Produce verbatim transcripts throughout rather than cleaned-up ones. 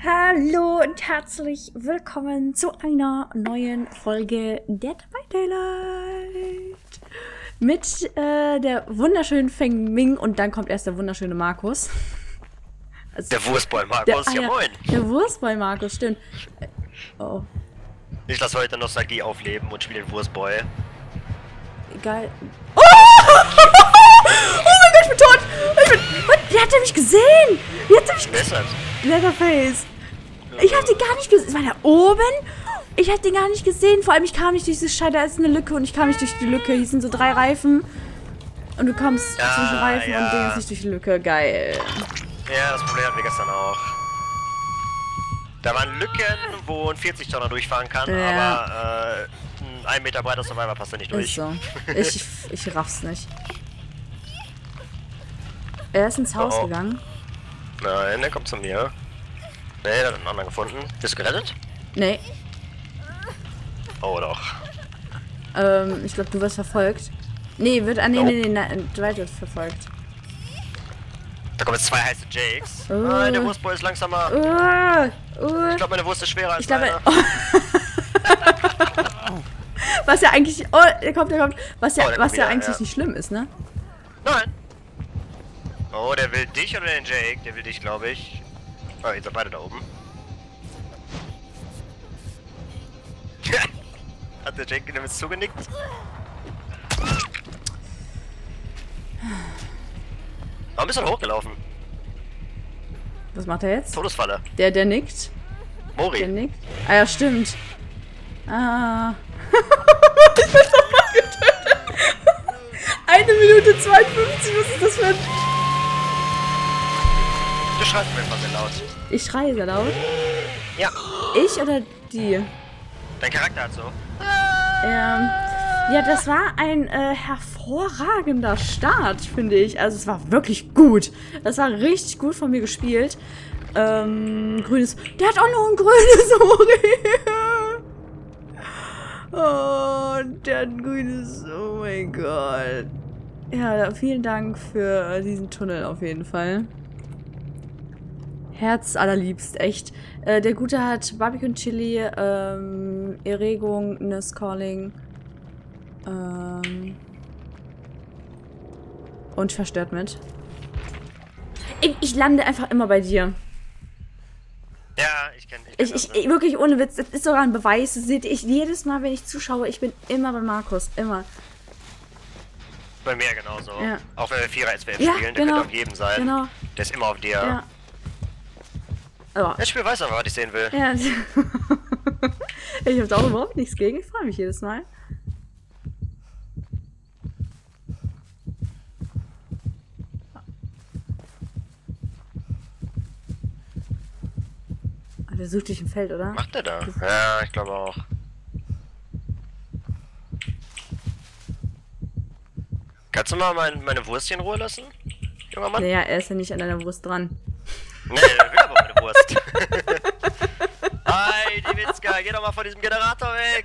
Hallo und herzlich willkommen zu einer neuen Folge Dead by Daylight. Mit äh, der wunderschönen Feng Ming und dann kommt erst der wunderschöne Markus. Also, der Wurstboy Markus, der, ah, ja moin. Der Wurstboy Markus, stimmt. Oh. Ich lasse heute Nostalgie aufleben und spiele den Wurstboy. Geil. Oh! Oh mein Gott, ich bin tot! Ich bin... Was? Wie hat er mich gesehen? Wie hat er mich gesehen? Leatherface. Ich hab den gar nicht gesehen. War der oben? Ich hab den gar nicht gesehen. Vor allem, ich kam nicht durch diese Scheiße. Da ist eine Lücke und ich kam nicht durch die Lücke. Hier sind so drei Reifen. Und du kommst ja, zwischen Reifen ja. und Ding ist nicht durch die Lücke. Geil. Ja, das Problem hatten wir gestern auch. Da waren Lücken, wo ein vierzig Tonner durchfahren kann, ja. aber äh, ein ein Meter breiter Survivor passt da nicht durch. Ist so. ich, ich raff's nicht. Er ist ins Haus oh, oh. gegangen. Nein, der kommt zu mir. Nee, der hat einen anderen gefunden. Bist du gerettet? Nee. Oh doch. Ähm, ich glaube, du wirst verfolgt. Nee, wird. Ah, nee, oh. nee, nee, nee, Dwight wird verfolgt. Da kommen jetzt zwei heiße Jakes. Oh. Nein, der Wurstboy ist langsamer. Oh. Oh. Ich glaube, meine Wurst ist schwerer als ich glaub, meine. Oh. Was ja eigentlich. Oh, der kommt, der kommt. Was ja, oh, was ja wieder, eigentlich ja. nicht schlimm ist, ne? Nein. Oh, der will dich oder den Jake? Der will dich, glaube ich. Oh, jetzt sind beide da oben. Hat der Jake damit zugenickt? Warum bist du noch hochgelaufen? Was macht er jetzt? Todesfalle. Der, der nickt. Mori. Der nickt. Ah ja, stimmt. Ah. Ich bin sofort getötet. Eine Minute zweiundfünfzig, was ist das für ein... Du schreist mir einfach sehr laut. Ich schreie sehr laut? Ja. Ich oder die? Dein Charakter hat so. Ähm, ja, das war ein äh, hervorragender Start, finde ich. Also es war wirklich gut. Das war richtig gut von mir gespielt. Ähm, grünes... Der hat auch noch ein grünes Ori. Oh, der hat ein grünes... Oh mein Gott. Ja, vielen Dank für diesen Tunnel auf jeden Fall. Herz allerliebst, echt. Äh, der Gute hat Barbecue Chili, ähm, Erregung, Nurse Calling, ähm, und verstört mit. Ich, ich lande einfach immer bei dir. Ja, ich kenne kenn ich, ich, ich Wirklich ohne Witz, das ist sogar ein Beweis. Das seht ich jedes Mal, wenn ich zuschaue, ich bin immer bei Markus, immer. Bei mir genauso. Ja. Auch wenn wir Vierer S W F ja, spielen, der genau, könnte auf jedem sein. Genau. Der ist immer auf dir. Ja. Oh. Das Spiel weiß aber, was ich sehen will. Ja. Ich habe da auch überhaupt nichts gegen. Ich freue mich jedes Mal. Oh, der sucht dich im Feld, oder? Macht der da? Ja, ich glaube auch. Kannst du mal mein, meine Wurst hier in Ruhe lassen, junger Mann? Naja, er ist ja nicht an deiner Wurst dran. Nee, der will aber meine Wurst. Hi, die Witzka, geh doch mal von diesem Generator weg.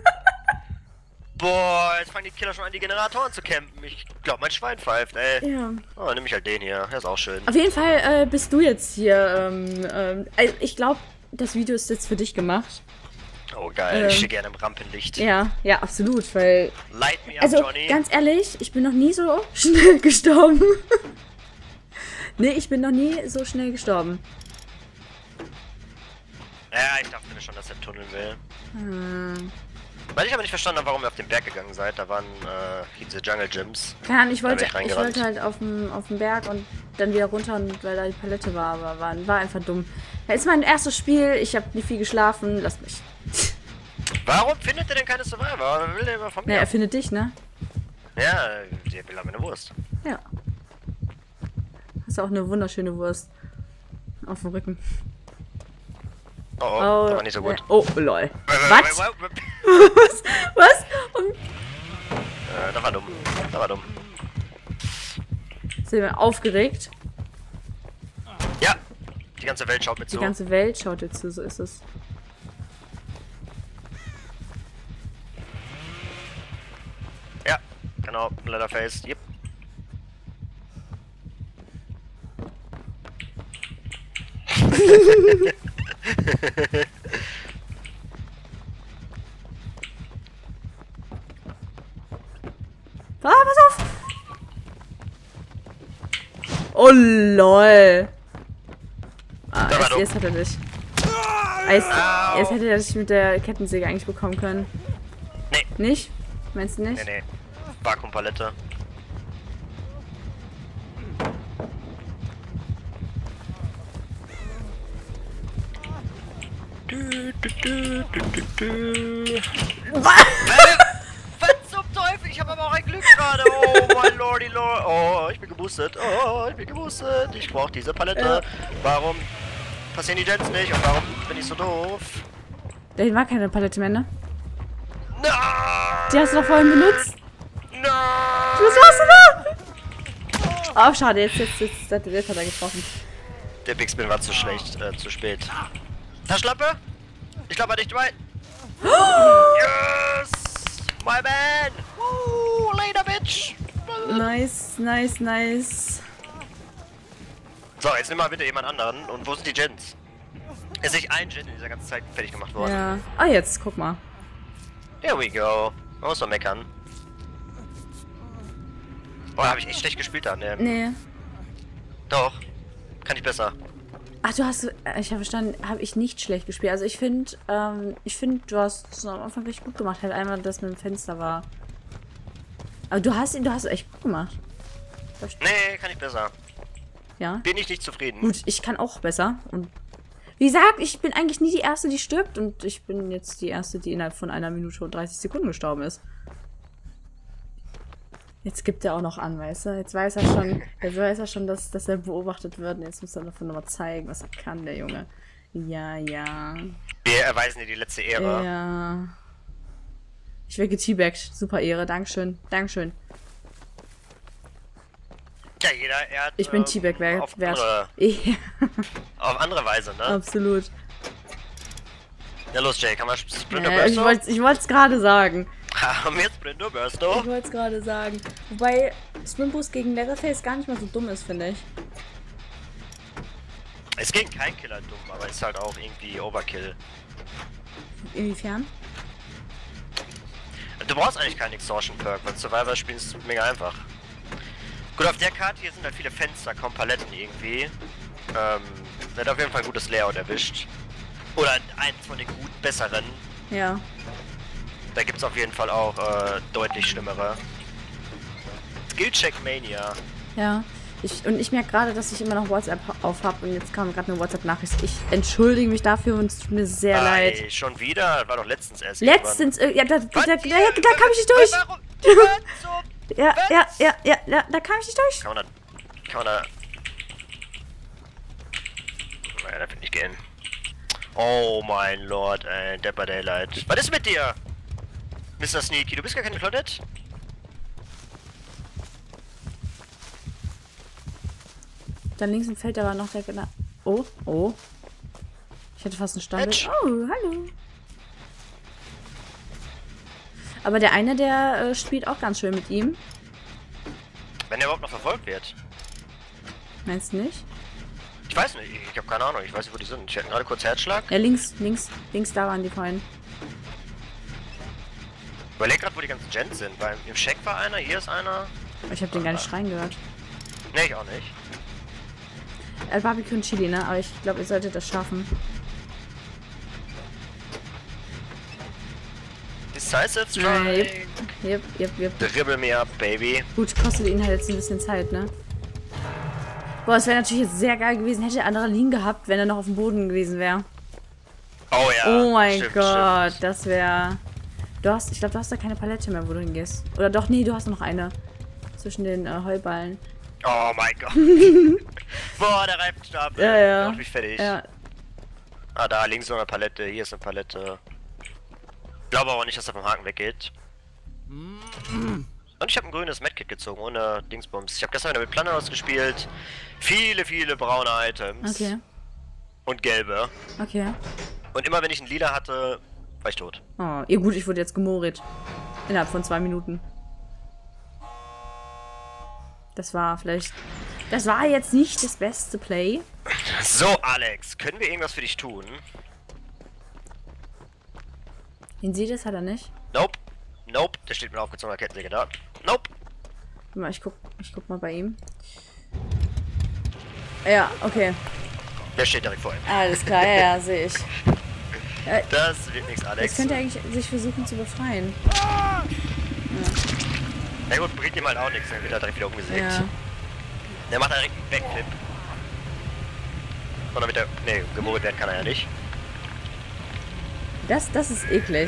Boah, jetzt fangen die Killer schon an, die Generatoren zu campen. Ich glaube, mein Schwein pfeift, ey. Ja. Oh, dann nehm ich halt den hier, der ist auch schön. Auf jeden Fall äh, bist du jetzt hier. Ähm, ähm, also ich glaube, das Video ist jetzt für dich gemacht. Oh geil, ähm, ich stehe gerne im Rampenlicht. Ja, ja, absolut, weil... Light me up, also, Johnny. Ganz ehrlich, ich bin noch nie so schnell gestorben. Nee, ich bin noch nie so schnell gestorben. Ja, ich dachte mir schon, dass er tunneln will. Hm. Weil ich aber nicht verstanden habe, warum ihr auf den Berg gegangen seid. Da waren äh, diese Jungle Gyms. Keine Ahnung, ich wollte, ich, ich wollte halt auf dem, auf dem Berg und dann wieder runter, und weil da die Palette war, aber war, war einfach dumm. Das ist mein erstes Spiel, ich habe nicht viel geschlafen, lass mich. Warum findet ihr denn keine Survivor? Will der immer von mir? Ja, er findet dich, ne? Ja, der will aber eine Wurst. Ja. Hast auch eine wunderschöne Wurst. Auf dem Rücken. Oh, oh, oh das war nicht so gut. Äh, oh, lol. Was? Was? Was? Und äh, das war dumm. Das war dumm. Sind wir aufgeregt? Ja, die ganze Welt schaut mir zu. Die ganze Welt schaut dir zu, so ist es. Ja, genau, Leatherface, yep. Ah, pass auf! Oh, lol. Ah, erst, jetzt hat er dich. Erst, erst hätte er dich mit der Kettensäge eigentlich bekommen können. Nee. Nicht? Meinst du nicht? Nee, nee. Vakuumpalette. Du, du, du, du, du, du. Was? Was zum Teufel? Ich habe aber auch ein Glück gerade. Oh mein Lordy Lord. Oh, ich bin geboostet. Oh, ich bin geboostet. Ich brauche diese Palette. Ja. Warum passieren die Jets nicht? Und warum bin ich so doof? Da war keine Palette mehr, ne? Nein! Die hast du doch vorhin benutzt. Nein! Was warst du da? Oh, schade. Jetzt, jetzt, jetzt, jetzt, jetzt hat er getroffen. Der Big Spin war zu schlecht. Äh, zu spät. Taschenlampe? Ich glaube nicht weit. Yes! My man! Woo! Later, bitch! Nice, nice, nice. So, jetzt nimm mal bitte jemand anderen. Und wo sind die Gens? Ist nicht ein Gen in dieser ganzen Zeit fertig gemacht worden. Ja. Ah, jetzt, guck mal. Here we go. Man muss doch meckern. Boah, hab ich echt schlecht gespielt da, ne? Nee. Doch. Kann ich besser. Ach, du hast, ich habe verstanden, habe ich nicht schlecht gespielt. Also ich finde, ähm, ich finde, du hast es am Anfang richtig gut gemacht. Halt einmal, das mit dem Fenster war. Aber du hast ihn, du hast es echt gut gemacht. Nee, kann ich besser. Ja? Bin ich nicht zufrieden. Gut, ich kann auch besser. Und wie gesagt, ich bin eigentlich nie die Erste, die stirbt. Und ich bin jetzt die Erste, die innerhalb von einer Minute und dreißig Sekunden gestorben ist. Jetzt gibt er auch noch an, weißt du? Jetzt weiß er schon, jetzt weiß er schon, dass, dass er beobachtet wird. Und jetzt muss er davon nochmal zeigen, was er kann, der Junge. Ja, ja. Wir erweisen dir die letzte Ehre. Ja. Ich werde geteabaggt. Super Ehre. Dankeschön. Dankeschön. Ja, jeder, er hat, Ich bin ähm, Teabag wert. auf andere, Ja. auf andere Weise, ne? Absolut. Ja, los, Jay, kann man Splinter Ja, ich Bursto? wollte ich wollte es gerade sagen. Haben wir Splinter Bursto? Ich wollte es gerade sagen. Wobei Sprinboost gegen Leatherface gar nicht mal so dumm ist, finde ich. Es ging kein Killer dumm, aber ist halt auch irgendwie Overkill. Inwiefern? Du brauchst eigentlich keinen Extortion Perk, weil Survivor spielen ist mega einfach. Gut, auf der Karte hier sind halt viele Fenster, kaum Paletten irgendwie. Ähm, wird auf jeden Fall ein gutes Layout erwischt. Oder eins von den gut besseren. Ja. Da gibt's auf jeden Fall auch äh, deutlich schlimmere. Skillcheck Mania. Ja. Ich, und ich merke gerade, dass ich immer noch WhatsApp auf habe und jetzt kam gerade eine WhatsApp-Nachricht. Ich entschuldige mich dafür und es tut mir sehr Ei, leid. Schon wieder? War doch letztens erst. Letztens, äh, ja, da, da, da, da, da, da kam ich nicht durch. Warum? Ja, ja, ja, ja, ja, da kam ich nicht durch. Kann man da... Kann man da... Naja, da will ich nicht gehen. Oh mein Lord, ey, Depper Daylight. Was ist mit dir? Mister Sneaky, du bist gar keine Claudette? Dann links im Feld aber noch der... Gena oh, oh. Ich hätte fast einen Stand. Edge. Oh, hallo. Aber der eine, der äh, spielt auch ganz schön mit ihm. Wenn er überhaupt noch verfolgt wird. Meinst du nicht? Ich weiß nicht, ich, ich habe keine Ahnung, ich weiß nicht, wo die sind. Ich hatte gerade kurz Herzschlag. Ja, links, links, links, da waren die vorhin. Überleg gerade, wo die ganzen Gens sind, weil im Shack war einer, hier ist einer. Ich habe den gar nicht schreien gehört. Nee, ich auch nicht. Äh, Barbecue und Chili, ne? Aber ich glaube, ihr solltet das schaffen. Decisive Ja, Strike. yep, yep, yep, yep. Dribble me up, baby. Gut, kostet ihn halt jetzt ein bisschen Zeit, ne? Boah, es wäre natürlich jetzt sehr geil gewesen, hätte der andere liegen gehabt, wenn er noch auf dem Boden gewesen wäre. Oh ja. Oh mein stimmt, Gott, stimmt. das wäre... Du hast, ich glaube, du hast da keine Palette mehr, wo du hingehst. Oder doch, nee, du hast noch eine. Zwischen den äh, Heuballen. Oh mein Gott. Boah, der Reifenstapel. Ja, ja. Macht mich fertig. Ja. Ah, da links noch eine Palette, hier ist eine Palette. Ich glaube aber nicht, dass er vom Haken weggeht. Und ich habe ein grünes Medkit gezogen, ohne Dingsbums. Ich habe gestern wieder mit Planeros gespielt. Viele, viele braune Items. Okay. Und gelbe. Okay. Und immer wenn ich einen Lila hatte, war ich tot. Oh, ja gut, ich wurde jetzt gemorit. Innerhalb von zwei Minuten. Das war vielleicht... Das war jetzt nicht das beste Play. So, Alex, können wir irgendwas für dich tun? Den sieht es, hat er nicht. Nope. Nope. Der steht mit aufgezogener Kettensäge da. Nope. Warte mal, ich guck, ich guck mal bei ihm. Ja, okay. Der steht direkt vor ihm. Alles klar, ja, ja, sehe ich. Ja, das wird nichts, Alex. Jetzt könnte er eigentlich sich versuchen zu befreien. Ja. Na gut, bringt ihm halt auch nichts, dann wird er direkt wieder umgesägt. Ja. Der macht direkt einen Backflip. Und dann wird er... Ne, gemogelt werden kann er ja nicht. Das, das ist eklig.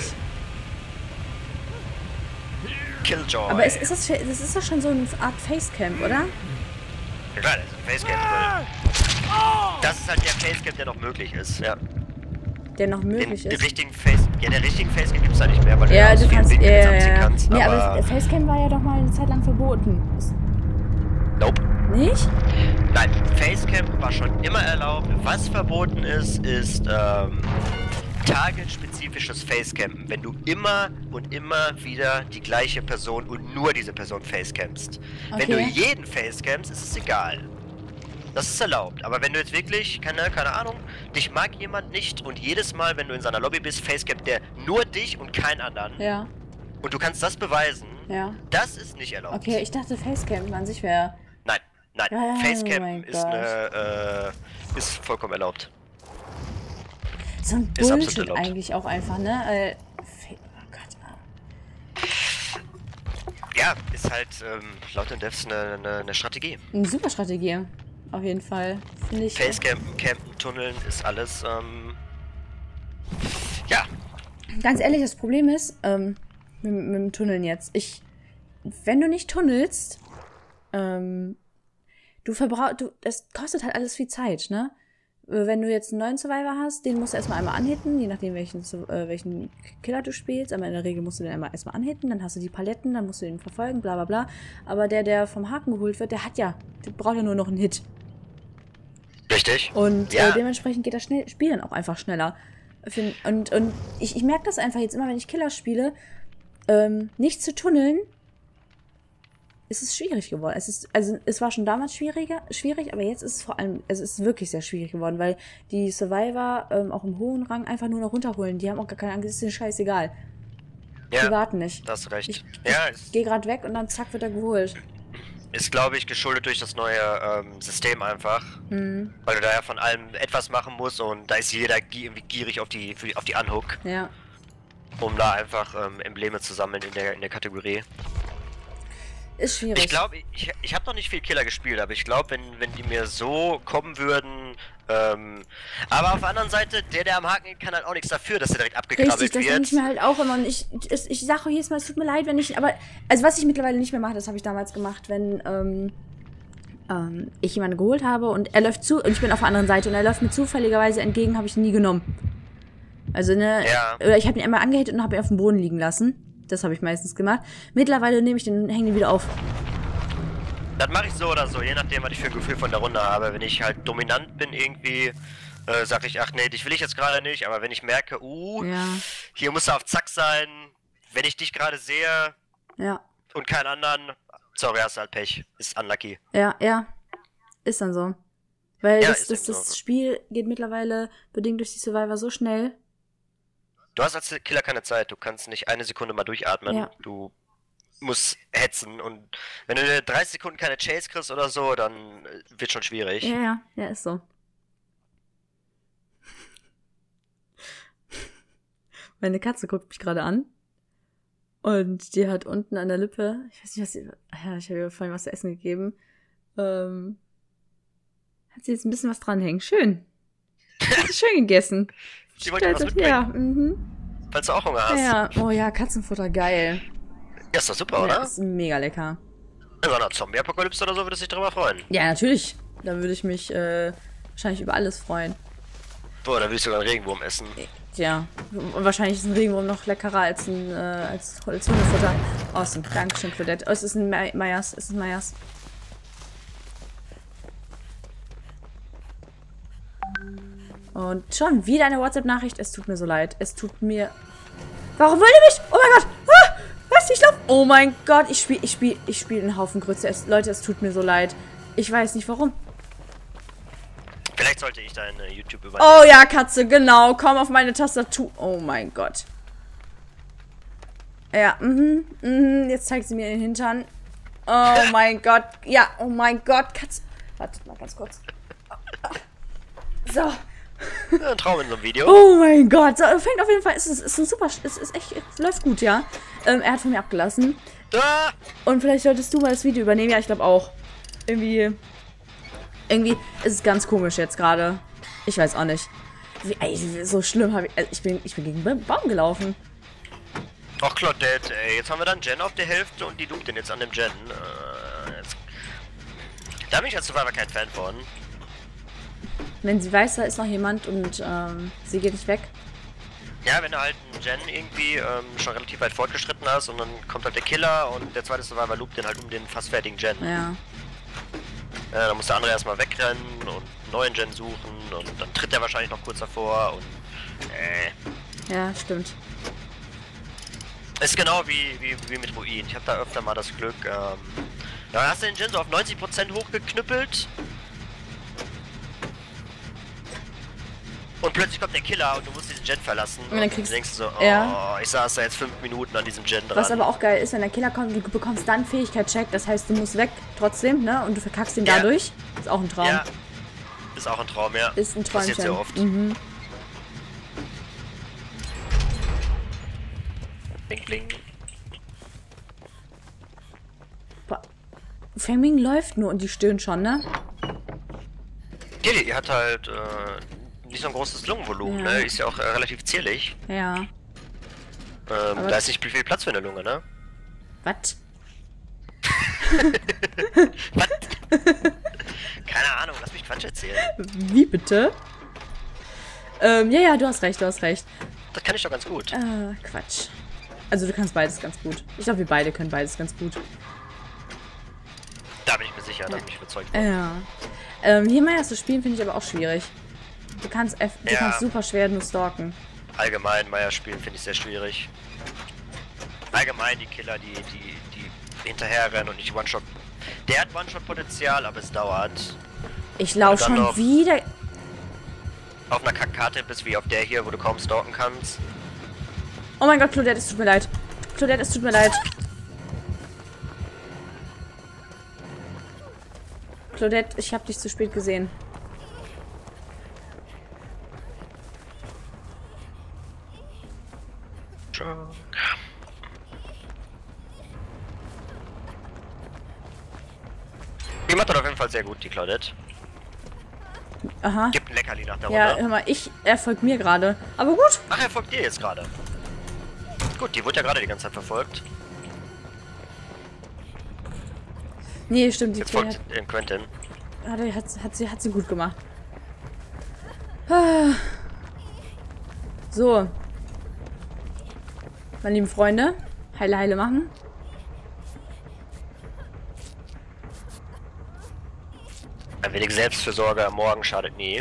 Killjoy. Aber ist, ist das, das ist doch schon so eine Art Facecamp, oder? Ja klar, das ist ein Facecamp. Das ist halt der Facecamp, der noch möglich ist, ja. Der noch möglich den, ist? Den richtigen Face... Ja, der richtigen Facecamp gibt's da nicht mehr, weil ja, du du aus kannst, vielen ja, Winkeln ja, abziehen ja. kannst. Nee, aber, aber Facecam war ja doch mal eine Zeit lang verboten. Nope. Nicht? Nein, Facecam war schon immer erlaubt. Was verboten ist, ist ähm, targetspezifisches Facecampen. Wenn du immer und immer wieder die gleiche Person und nur diese Person facecampst. Okay. Wenn du jeden facecampst, ist es egal. Das ist erlaubt. Aber wenn du jetzt wirklich, keine, keine Ahnung, dich mag jemand nicht und jedes Mal, wenn du in seiner Lobby bist, facecampt der nur dich und keinen anderen. Ja. Und du kannst das beweisen. Ja. Das ist nicht erlaubt. Okay, ich dachte Facecam an sich wäre... Nein, nein. Ja, Facecam oh mein ist, Gott. eine, äh, ist vollkommen erlaubt. So ein Ist absolut Bullshit erlaubt. eigentlich auch einfach, ne? Äh, oh Gott. Ja, ist halt ähm, laut den Devs eine, eine, eine Strategie. Eine super Strategie. Auf jeden Fall. Finde ich. Facecampen, Campen, Tunneln ist alles, ähm, ja. Ganz ehrlich, das Problem ist, ähm, mit, mit dem Tunneln jetzt. Ich, wenn du nicht tunnelst, ähm, du verbrauchst, du, das kostet halt alles viel Zeit, ne? Wenn du jetzt einen neuen Survivor hast, den musst du erstmal einmal anhitten, je nachdem welchen, äh, welchen Killer du spielst. Aber in der Regel musst du den einmal erstmal anhitten, dann hast du die Paletten, dann musst du den verfolgen, bla bla bla. Aber der, der vom Haken geholt wird, der hat ja, der braucht ja nur noch einen Hit. Richtig. Und ja. äh, dementsprechend geht das schnell, Spiel dann auch einfach schneller. Und, und ich, ich merke das einfach jetzt immer, wenn ich Killer spiele, ähm, nicht zu tunneln, ist es schwierig geworden. Es ist, also es war schon damals schwieriger, schwierig, aber jetzt ist es vor allem, es ist wirklich sehr schwierig geworden, weil die Survivor ähm, auch im hohen Rang einfach nur noch runterholen. Die haben auch gar keine Angst, ist denen scheißegal. Ja, die warten nicht. Das hast recht. Ich, ja, ich gehe gerade weg und dann zack wird er geholt. Ist, glaube ich, geschuldet durch das neue ähm, System einfach. Mhm. Weil du da ja von allem etwas machen musst und da ist jeder gi irgendwie gierig auf die, für die auf die Unhook. Ja. Um da einfach ähm, Embleme zu sammeln in der, in der Kategorie. Ist schwierig. Ich glaube, ich, ich habe noch nicht viel Killer gespielt, aber ich glaube, wenn, wenn die mir so kommen würden, ähm, aber auf der anderen Seite, der, der am Haken geht, kann halt auch nichts dafür, dass er direkt abgekrabbelt Richtig, das wird. denke ich mir halt auch immer. Und ich, ich, ich sage jedes Mal, es tut mir leid, wenn ich, aber, also was ich mittlerweile nicht mehr mache, das habe ich damals gemacht, wenn, ähm, ähm, ich jemanden geholt habe und er läuft zu, und ich bin auf der anderen Seite und er läuft mir zufälligerweise entgegen, habe ich ihn nie genommen. Also, ne, Ja. oder ich habe ihn einmal angehittet und habe ihn auf dem Boden liegen lassen. Das habe ich meistens gemacht. Mittlerweile nehme ich den, hänge den wieder auf. Das mache ich so oder so, je nachdem, was ich für ein Gefühl von der Runde habe. Wenn ich halt dominant bin irgendwie, äh, sage ich, ach nee, dich will ich jetzt gerade nicht. Aber wenn ich merke, uh, Ja. hier muss er auf Zack sein, wenn ich dich gerade sehe Ja. und keinen anderen, sorry, hast du halt Pech, ist unlucky. Ja, ja. Ist dann so. Weil Ja, das, ist das, eben das so. Spiel geht mittlerweile, bedingt durch die Survivor, so schnell. Du hast als Killer keine Zeit, du kannst nicht eine Sekunde mal durchatmen. Ja. Du musst hetzen und wenn du dreißig Sekunden keine Chase kriegst oder so, dann äh, wird schon schwierig. Ja, ja, ja, ist so. Meine Katze guckt mich gerade an. Und die hat unten an der Lippe, ich weiß nicht, was sie, ja, ich habe ihr vorhin was zu essen gegeben, ähm, hat sie jetzt ein bisschen was dranhängen. Schön. Hat sie schön gegessen. Die wollte dir was mitbringen, Ja, mhm. falls du auch Hunger hast. Ja, oh ja, Katzenfutter, geil. Ja, ist doch super, Ja, oder? ist mega lecker. In so einer Zombie-Apokalypse oder so würde sich darüber freuen. Ja, natürlich. Da würde ich mich äh, wahrscheinlich über alles freuen. Boah, da will ich sogar einen Regenwurm essen. Ja, und wahrscheinlich ist ein Regenwurm noch leckerer als ein äh, als, als Hundefutter. Awesome, Dankeschön, Claudette. Oh, es ist ein Me Meyers, es ist ein Meyers. Und schon wieder eine WhatsApp-Nachricht. Es tut mir so leid. Es tut mir... Warum will ihr mich? Oh mein Gott! Ah, was? Ich lauf... Oh mein Gott, ich spiele ich spiel, ich spiel einen Haufen Grütze. Es, Leute, es tut mir so leid. Ich weiß nicht warum. Vielleicht sollte ich deine YouTube übernehmen. Oh ja, Katze, genau. Komm auf meine Tastatur. Oh mein Gott. Ja, mhm, mhm. Jetzt zeigt sie mir den Hintern. Oh mein Gott. Ja, oh mein Gott, Katze. Warte mal ganz kurz. So. Ja, ein Traum in so einem Video. Oh mein Gott. So, fängt auf jeden Fall. Es ist, es ist ein super. Es ist echt. Es läuft gut, ja. Ähm, er hat von mir abgelassen. Ah! Und vielleicht solltest du mal das Video übernehmen. Ja, ich glaube auch. Irgendwie. Irgendwie ist es ganz komisch jetzt gerade. Ich weiß auch nicht. Wie, ey, so schlimm habe ich. Also ich bin, ich bin gegen den Baum gelaufen. Ach, Claudette, ey. Jetzt haben wir dann Jen auf der Hälfte und die duckt den jetzt an dem Jen. Äh, jetzt. Da bin ich als Survivor kein Fan von. Wenn sie weiß, da ist noch jemand und ähm, sie geht nicht weg. Ja, wenn du halt einen Jen irgendwie ähm, schon relativ weit fortgeschritten hast und dann kommt halt der Killer und der zweite Survivor loopt den halt um den fast fertigen Jen. Ja. Ja, dann muss der andere erstmal wegrennen und einen neuen Jen suchen und dann tritt er wahrscheinlich noch kurz davor und äh. Ja, stimmt. Ist genau wie, wie, wie mit Ruin. Ich habe da öfter mal das Glück, ähm, da hast du den Jen so auf neunzig Prozent hochgeknüppelt. Und plötzlich kommt der Killer und du musst diesen Jen verlassen. Und dann kriegst du denkst so, oh, ja. ich saß da jetzt fünf Minuten an diesem Jen dran. Was aber auch geil ist, wenn der Killer kommt, du bekommst dann Fähigkeit-Check, das heißt, du musst weg trotzdem, ne? Und du verkackst ihn ja. dadurch. Ist auch ein Traum. Ja. Ist auch ein Traum, ja. Ist ein Träumchen. Passiert sehr oft. Mhm. Bling, bling. Fengming läuft nur und die stöhnt schon, ne? Ja, die hat halt, äh, nicht so ein großes Lungenvolumen, ja. ne? Ist ja auch äh, relativ zierlich. Ja. Ähm, Aber da ist nicht viel Platz für eine Lunge, ne? Was? Was? Keine Ahnung, lass mich Quatsch erzählen. Wie bitte? Ähm, ja, ja, du hast recht, du hast recht. Das kann ich doch ganz gut. Äh, Quatsch. Also du kannst beides ganz gut. Ich glaube, wir beide können beides ganz gut. Da bin ich mir sicher, da bin ich überzeugt. Ja. Ähm, hier mal zu spielen finde ich aber auch schwierig. Du kannst, du ja. kannst super schwer nur stalken. Allgemein Meier spielen finde ich sehr schwierig. Allgemein die Killer, die, die, die hinterherrennen und nicht One-Shot. Der hat One-Shot-Potenzial, aber es dauert. Ich laufe schon wieder. Auf einer Kackkarte bist wie auf der hier, wo du kaum stalken kannst. Oh mein Gott, Claudette, es tut mir leid. Claudette, es tut mir leid. Claudette, ich habe dich zu spät gesehen. Die macht das auf jeden Fall sehr gut, die Claudette. Aha. Gibt ein Leckerli nach der Runde. Ja, hör mal, ich, er folgt mir gerade. Aber gut. Ach, er folgt dir jetzt gerade. Gut, die wurde ja gerade die ganze Zeit verfolgt. Nee, stimmt, die jetzt folgt hat, Quentin. Hat, hat, hat, sie, hat sie gut gemacht. Ah. So. Meine lieben Freunde, heile, heile machen. Ein wenig Selbstfürsorge am Morgen schadet nie.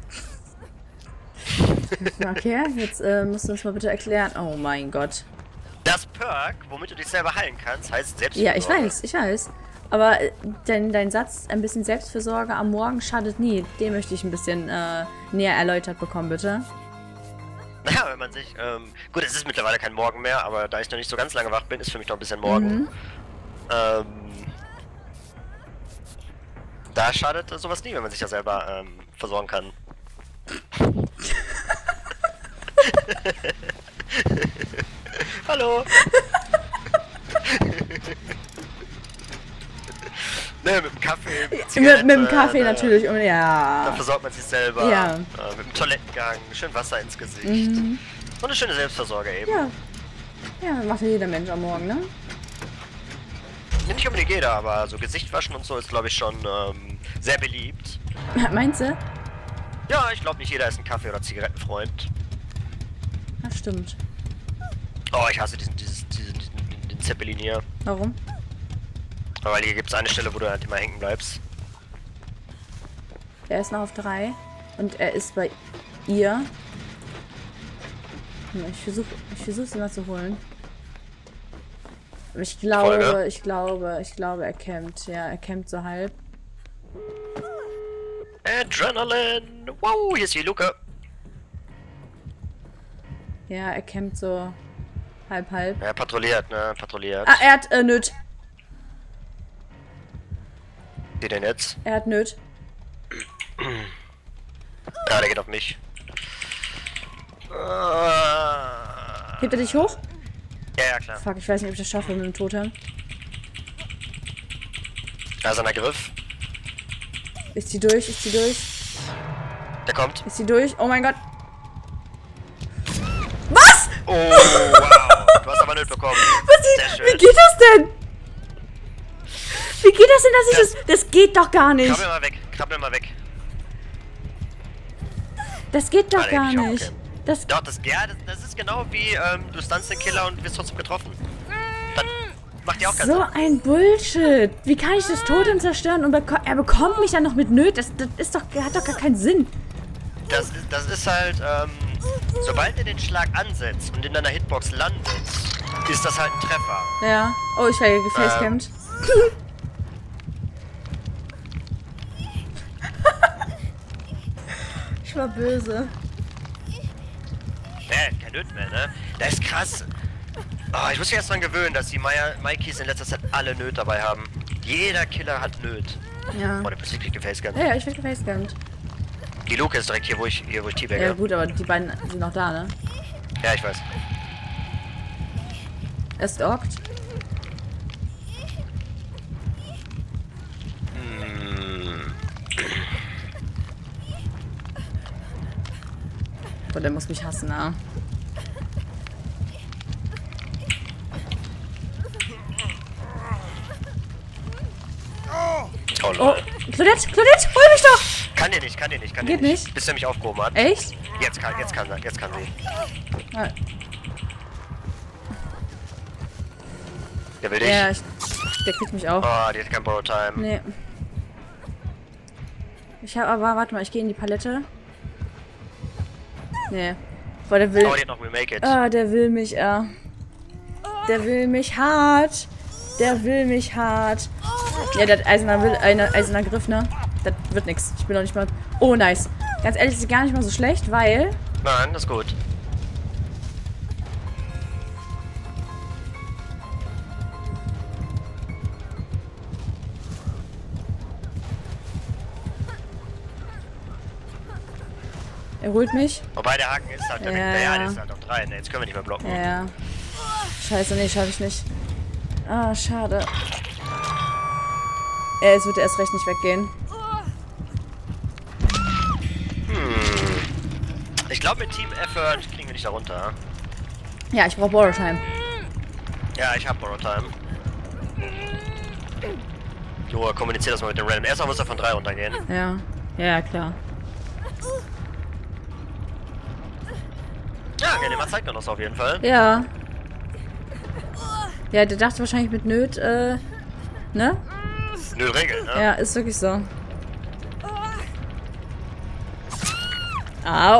Okay, jetzt äh, musst du uns mal bitte erklären. Oh mein Gott. Das Perk, womit du dich selber heilen kannst, heißt Selbstfürsorge. Ja, ich weiß, ich weiß. Aber äh, dein, dein Satz, ein bisschen Selbstfürsorge am Morgen schadet nie, den möchte ich ein bisschen äh, näher erläutert bekommen, bitte. Ja, wenn man sich, ähm, gut, es ist mittlerweile kein Morgen mehr, aber da ich noch nicht so ganz lange wach bin, ist für mich noch ein bisschen Morgen. Mhm. Ähm, da schadet äh, sowas nie, wenn man sich ja selber ähm, versorgen kann. Hallo! Ne, mit dem Kaffee, mit, mit, mit dem Kaffee ne, natürlich, und ja. Da versorgt man sich selber. Ja. Äh, mit dem Toilettengang, schön Wasser ins Gesicht. Mhm. Und eine schöne Selbstversorge eben. Ja. Ja, macht ja jeder Mensch am Morgen, ne? Nicht unbedingt jeder, aber so Gesicht waschen und so ist, glaube ich, schon ähm, sehr beliebt. Meinst du? Ja, ich glaube nicht jeder ist ein Kaffee- oder Zigarettenfreund. Das stimmt. Oh, ich hasse diesen, dieses, diesen, diesen den Zeppelin hier. Warum? Weil hier gibt es eine Stelle, wo du halt immer hängen bleibst. Er ist noch auf drei und er ist bei ihr. Ich versuche, ich versuche es immer zu holen. Aber ich glaube, Folge. ich glaube, ich glaube, er campt. Ja, er campt so halb. Adrenaline. Wow, hier ist die Luke. Ja, er campt so halb, halb. Ja, patrouilliert, ne? Patrouilliert. Ah, er hat äh, Nöt. Wie denn jetzt? Er hat Nöt. Ja, der geht auf mich. Uh, Hebt er dich hoch? Ja, ja, klar. Fuck, ich weiß nicht, ob ich das schaffe mit dem Totem. Da ist ein Griff. Ich zieh durch, ich zieh durch. Der kommt. Ich zieh durch. Oh mein Gott. Was? Oh, wow. Du hast aber nicht bekommen. Was die, wie geht das denn? Wie geht das denn, dass ich das... Das geht doch gar nicht. Krabbel mal weg. Krabbel mal weg. Das geht doch Ah, gar ich auch, nicht. okay. Das, Doch, das, ja, das, das ist genau wie, ähm, du stunst den Killer und wirst trotzdem getroffen. Dann macht ja auch keinen so Sinn. ein Bullshit. Wie kann ich das Totem zerstören und beko er bekommt mich dann noch mit Nöt? Das, das ist doch, hat doch gar keinen Sinn. Das ist, das ist halt, ähm, sobald er den Schlag ansetzt und in deiner Hitbox landet, ist das halt ein Treffer. Ja. Oh, ich werde gefacecampt. Ähm. Ich war böse. Nee, kein Nöt mehr, ne? Das ist krass. Oh, ich muss mich erst dran gewöhnen, dass die Mikeys in letzter Zeit alle Nöt dabei haben. Jeder Killer hat Nöt. Ja. Oh, der bist wirklich gefacecampt. Ja, ja, ich werde gefacecampt. Die Luke ist direkt hier, wo ich, hier, wo ich teabagge. Ja gut, aber die beiden sind noch da, ne? Ja, ich weiß. Er stalkt. Hm. Boah, der muss mich hassen, ne? Oh, Oh, lol. Claudette, Claudette, hol mich doch! Kann die nicht, kann die nicht, kann die Geht nicht. nicht? Bis er mich aufgehoben hat. Echt? Jetzt kann, jetzt kann, jetzt kann sie. Ah, Der will dich. ja, ich, der kriegt mich auch. Oh, die hat kein Borrow Time. Nee. Ich hab aber, warte mal, ich gehe in die Palette. Nee. Boah, der will. Oh, die hat noch Remake It. Ah, der will mich, äh. Der will mich hart. Der will mich hart. Ja, der hat eiserner, will, eine, eiserner Griff, ne? Das wird nix. Ich bin noch nicht mal... Oh, nice. Ganz ehrlich, das ist gar nicht mal so schlecht, weil... Nein, das ist gut. Er holt mich. Wobei der Haken ist halt... Der, Ja, der, ja, ja. der ist halt auf drei. Ne, jetzt können wir nicht mehr blocken. Ja, ja. Scheiße, nee, schaffe ich nicht. Ah, schade. Ja, jetzt wird er erst recht nicht weggehen. Hm. Ich glaube, mit Team Effort kriegen wir nicht da runter. Ja, ich brauche Borrow Time. Ja, ich hab Borrow Time. Jo, kommuniziert das mal mit dem Random. Erstmal muss er von drei runtergehen. Ja. Ja, klar. Ja, okay, den zeigt er noch so auf jeden Fall. Ja. Ja, der dachte wahrscheinlich mit Nöt, äh, ne? Nö, Regel, ne? Ja, ist wirklich so. Au.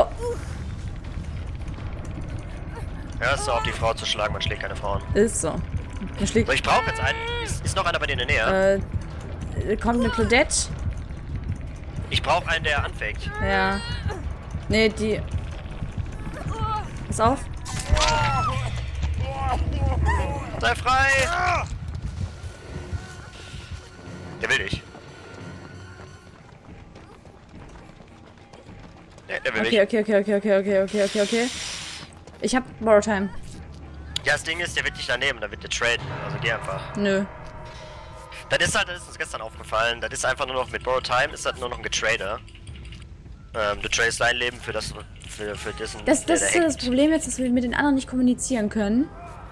Ja, ist so auf die Frau zu schlagen, man schlägt keine Frauen. Ist so. Man schlägt, So, ich brauche jetzt einen. Ist, ist noch einer bei dir in der Nähe? äh, kommt eine Claudette. Ich brauche einen, der anfängt. Ja. Nee, die... Pass auf. Sei frei! Der will dich. Nee, der will Okay, mich. okay, okay, okay, okay, okay, okay, okay, okay. Ich hab Borrow Time. Ja, das Ding ist, der wird dich daneben, dann wird der traden. Also geh einfach. Nö. Das ist halt, das ist uns gestern aufgefallen. Das ist einfach nur noch mit Borrow Time, ist das nur noch ein Getrader. Ähm, du tradest dein Leben für das, für, für diesen, Das, der das da ist ja das hängt. Problem jetzt, dass wir mit den anderen nicht kommunizieren können.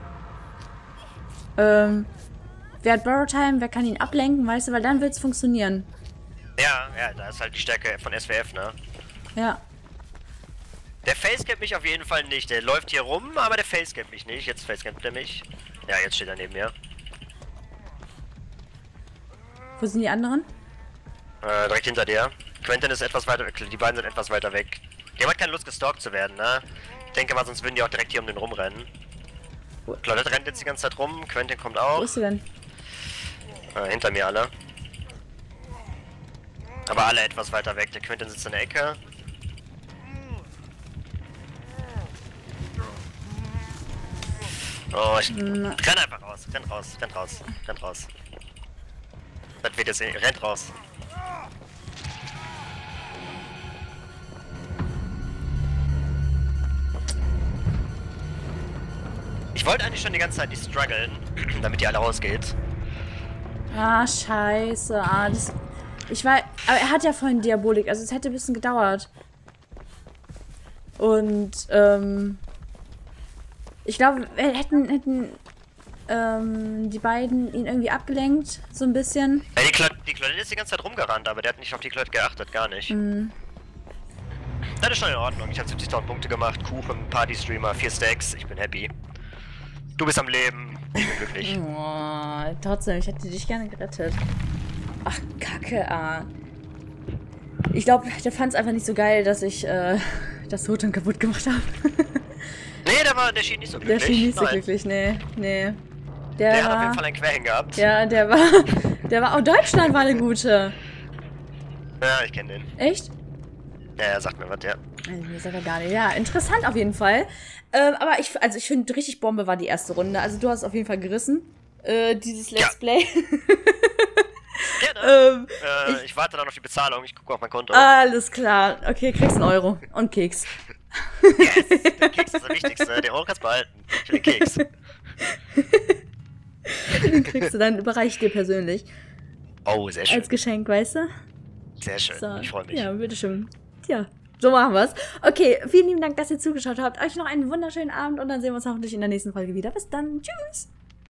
Ähm, wer hat Borrow Time, wer kann ihn ablenken, weißt du, weil dann wird's funktionieren. Ja, ja, da ist halt die Stärke von S W F, ne? Ja. Der Facecamp mich auf jeden Fall nicht. Der läuft hier rum, aber der Facecamp mich nicht. Jetzt Facecampt er mich. Ja, jetzt steht er neben mir. Wo sind die anderen? Äh, direkt hinter dir. Quentin ist etwas weiter, die beiden sind etwas weiter weg. Die haben halt keine Lust gestalkt zu werden, ne? Ich denke mal, sonst würden die auch direkt hier um den rumrennen. Claudette rennt jetzt die ganze Zeit rum, Quentin kommt Wo auch. ist sie denn? Äh, hinter mir alle. Aber alle etwas weiter weg. Der Quentin sitzt in der Ecke. Oh, ich renn einfach raus. Renn raus. Renn raus. Renn raus. Das wird jetzt... Rennt raus. Ich wollte eigentlich schon die ganze Zeit die strugglen, damit die alle rausgeht. Ah, scheiße. Ah, das... Ich war... Aber er hat ja vorhin Diabolik, also es hätte ein bisschen gedauert. Und, ähm... Ich glaube, hätten, hätten ähm, die beiden ihn irgendwie abgelenkt, so ein bisschen. Ja, die, Cla die Claudine ist die ganze Zeit rumgerannt, aber der hat nicht auf die Claudine geachtet, gar nicht. Mhm. Das ist schon in Ordnung. Ich habe siebzigtausend Punkte gemacht, Kuchen, Party-Streamer, vier Stacks, ich bin happy. Du bist am Leben, ich bin glücklich. Oh, trotzdem, ich hätte dich gerne gerettet. Ach, Kacke, ah. Ich glaube, der fand es einfach nicht so geil, dass ich äh, das Totem kaputt gemacht habe. Nee, der, war, der schien nicht so glücklich. Der schien nicht so Nein. glücklich, nee, nee. Der, der war, hat auf jeden Fall ein Querhängen gehabt. Ja, der war, der war, oh, Deutschland war eine gute. Ja, ich kenne den. Echt? Ja, er sagt mir was, ja. Also, mir sagt er gar nicht. Ja, interessant auf jeden Fall. Ähm, aber ich, also ich finde, richtig Bombe war die erste Runde. Also du hast auf jeden Fall gerissen, äh, dieses Let's Ja. Play. Gerne. ähm, äh, ich, ich warte dann auf die Bezahlung, ich gucke auf mein Konto. Alles klar. Okay, kriegst einen Euro und Keks. Yes, der Keks ist das Wichtigste. Den Euro kannst du behalten. Ich will den Keks. Den kriegst du, dann überreiche ich dir persönlich. Oh, sehr schön. Als Geschenk, weißt du? Sehr schön, So. ich freue mich. Ja, bitteschön. Tja, so machen wir's. Okay, vielen lieben Dank, dass ihr zugeschaut habt. Euch noch einen wunderschönen Abend und dann sehen wir uns hoffentlich in der nächsten Folge wieder. Bis dann. Tschüss.